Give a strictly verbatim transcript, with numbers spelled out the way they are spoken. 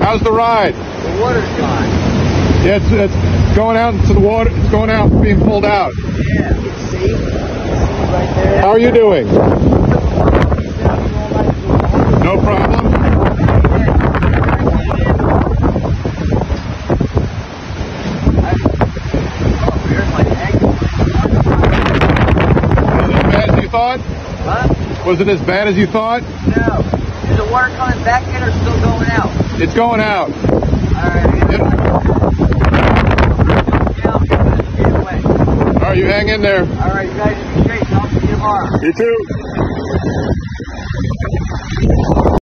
How's the ride? The water's gone. Yeah, it's, it's going out into the water. It's going out, being pulled out. Yeah. You see? See right there? How are you doing? No problem. Thought? Huh? Was it as bad as you thought? No. Is the water coming back in or still going out? It's going out. Alright. Yep. Alright, you hang in there. Alright, you guys be straight. I'll see you tomorrow. You too.